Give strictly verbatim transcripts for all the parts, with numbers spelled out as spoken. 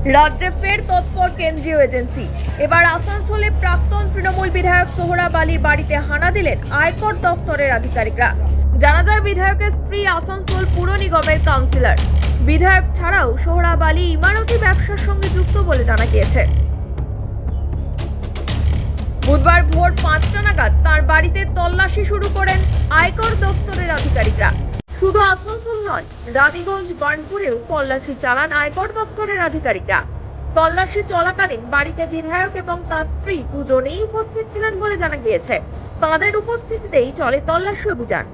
রাজ্যে ফের তৎপর কেন্দ্রীয় এজেন্সি। এবার আসানসোলে প্রাক্তন তৃণমূল বিধায়ক সোহরাব আলীর বাড়িতে হানা দিলেন আয়কর দফতরের আধিকারিকরা। জানা যায়, বিধায়কের স্ত্রী আসানসোল পুর নিগমের কাউন্সিলর। বিধায়ক ছাড়াও সোহরাব আলী ইমারতি ব্যবসার সঙ্গে যুক্ত বলে জানা গিয়েছে। বুধবার ভোর পাঁচটা নাগাদ তার বাড়িতে তল্লাশি শুরু করেন আয়কর দফতরের আধিকারিকরা। শুধু আসানসোল নয়, রানীগঞ্জ, বার্নপুরেও তল্লাশি চালান আয়কর দপ্তরের আধিকারিকরা। তল্লাশি চলাকালীন বাড়িতে বিধায়ক এবং তার স্ত্রী দুজনেই উপস্থিত ছিলেন বলে জানা গিয়েছে। তাদের উপস্থিতিতেই চলে তল্লাশি অভিযান।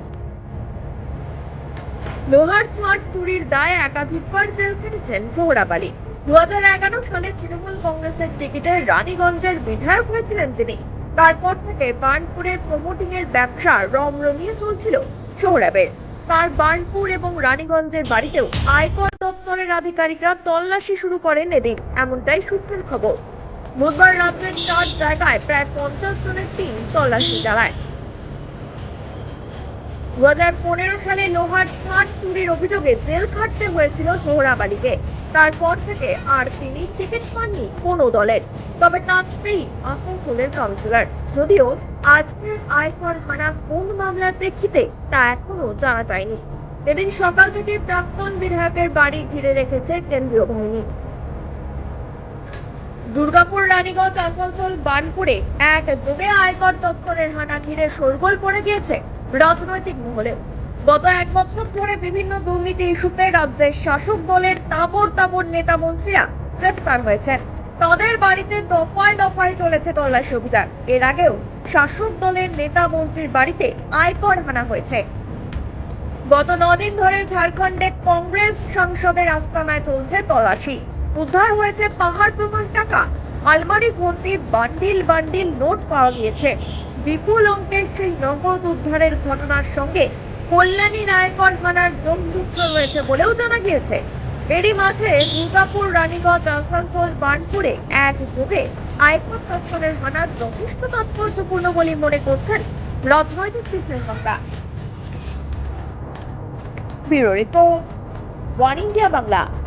লোহার ছাদ চুরির দায়ে একাধিকবার জেল খেটেছেন সোহরাব আলী। দু হাজার এগারো সালে তৃণমূল কংগ্রেসের টিকিটে রানীগঞ্জের বিধায়ক হয়েছিলেন তিনি। তারপর থেকে বার্নপুরের প্রমোটিং এর ব্যবসা রমরমিয়ে চলছিল সোহরাবের। তার বার্নপুর এবং রানীগঞ্জের বাড়িতেও আয়কর দপ্তরের আধিকারিকরা তল্লাশি শুরু করেন এদিন, এমনটাই সূত্রের খবর। বুধবার রাজ্যের চার জায়গায় প্রায় পঞ্চাশ জনের টিম তল্লাশি চালায়। দু হাজার পনেরো সালে লোহার ছাদ চুরির অভিযোগে জেল খাটতে হয়েছিল সোহরাব আলীকে। তারপর থেকে আর তিনি টিকিট পাননি কোনো দলের। তবে তার স্ত্রী আসানসোলের কাউন্সিলর। যদিও আজকের আয়কর হানা কোন মামলার প্রেক্ষিতে তা এখনো জানা যায়নি। এদিন সকাল থেকে প্রাক্তন বিধায়কের বাড়ি ঘিরে রেখেছে কেন্দ্রীয় বাহিনী। দুর্গাপুর, রানীগঞ্জ, আসানসোল, বার্নপুরে একযোগে আয়কর দপ্তরের হানা ঘিরে শোরগোল পড়ে গিয়েছে রাজনৈতিক মহলে। গত এক বছর ধরে বিভিন্ন দুর্নীতি ইস্যুতে রাজ্যের শাসক দলের তাবড় তাবড় নেতা মন্ত্রীরা গ্রেফতার হয়েছেন। তাদের বাড়িতে দফায় দফায় চলেছে তল্লাশি অভিযান। এর আগেও শাসক দলের নেতা মন্ত্রীর বাড়িতে আয়কর হানা হয়েছে। গত নদিন ধরে ঝাড়খণ্ডে কংগ্রেস সাংসদের আস্তানায় চলছে তল্লাশি। উদ্ধার হয়েছে পাহাড় প্রমাণ টাকা, আলমারি ভর্তি বান্ডিল বান্ডিল নোট পাওয়া গিয়েছে। বিপুল অঙ্কের সেই নগদ উদ্ধারের ঘটনার সঙ্গে কল্যাণীর আয়কর হানার যোগসূত্র রয়েছে বলেও জানা গিয়েছে। এরই মাঝে দুর্গাপুর, রানীগঞ্জ, আসানসোল, বার্নপুরে একযোগে আয়কর দপ্তরের হানা যথেষ্ট তাৎপর্যপূর্ণ বলে মনে করছেন রাজনৈতিক বিশ্লেষকরা। Bureau report, one India Bangla.